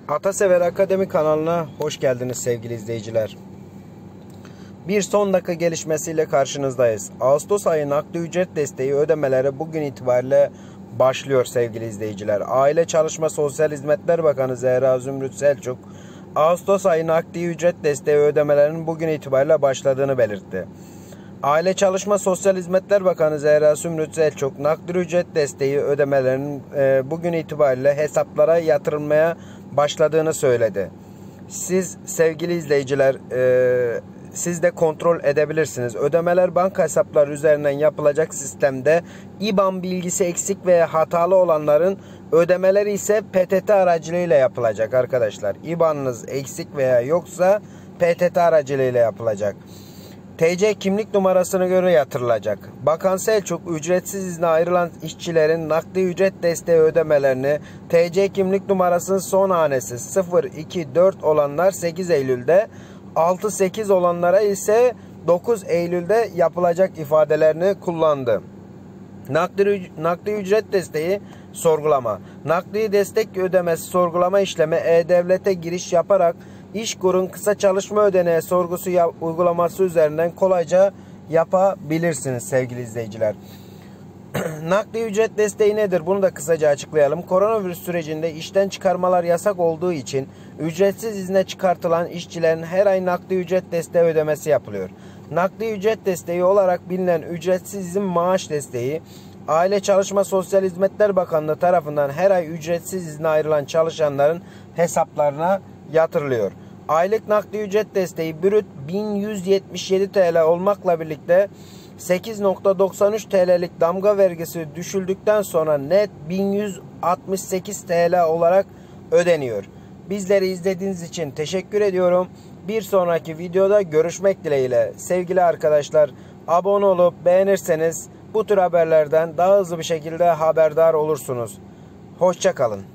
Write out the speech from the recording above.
Atasever Akademi kanalına hoş geldiniz sevgili izleyiciler. Bir son dakika gelişmesiyle karşınızdayız. Ağustos ayı nakdi ücret desteği ödemeleri bugün itibariyle başlıyor sevgili izleyiciler. Aile Çalışma Sosyal Hizmetler Bakanı Zehra Zümrüt Selçuk, Ağustos ayı nakdi ücret desteği ödemelerinin bugün itibariyle başladığını belirtti. Aile Çalışma Sosyal Hizmetler Bakanı Zehra Zümrüt Selçuk, nakdi ücret desteği ödemelerinin bugün itibariyle hesaplara yatırılmaya başladığını söyledi. Siz sevgili izleyiciler, siz de kontrol edebilirsiniz. Ödemeler banka hesapları üzerinden yapılacak sistemde IBAN bilgisi eksik veya hatalı olanların ödemeleri ise PTT aracılığıyla yapılacak arkadaşlar. IBAN'ınız eksik veya yoksa PTT aracılığıyla yapılacak. TC kimlik numarasına göre yatırılacak. Bakan Selçuk, ücretsiz izne ayrılan işçilerin nakdi ücret desteği ödemelerini TC kimlik numarasının son hanesi 024 olanlar 8 Eylül'de, 68 olanlara ise 9 Eylül'de yapılacak ifadelerini kullandı. Nakdi ücret desteği sorgulama. Nakdi destek ödemesi sorgulama işlemi E-Devlet'e giriş yaparak İşkur'un kısa çalışma ödeneği sorgusu uygulaması üzerinden kolayca yapabilirsiniz sevgili izleyiciler. Nakdi ücret desteği nedir? Bunu da kısaca açıklayalım. Koronavirüs sürecinde işten çıkarmalar yasak olduğu için ücretsiz izne çıkartılan işçilerin her ay nakdi ücret desteği ödemesi yapılıyor. Nakdi ücret desteği olarak bilinen ücretsiz izin maaş desteği, Aile Çalışma Sosyal Hizmetler Bakanlığı tarafından her ay ücretsiz izne ayrılan çalışanların hesaplarına yatırılıyor. Aylık nakdi ücret desteği brüt 1177 TL olmakla birlikte 8.93 TL'lik damga vergisi düşüldükten sonra net 1168 TL olarak ödeniyor. Bizleri izlediğiniz için teşekkür ediyorum. Bir sonraki videoda görüşmek dileğiyle. Sevgili arkadaşlar, abone olup beğenirseniz bu tür haberlerden daha hızlı bir şekilde haberdar olursunuz. Hoşça kalın.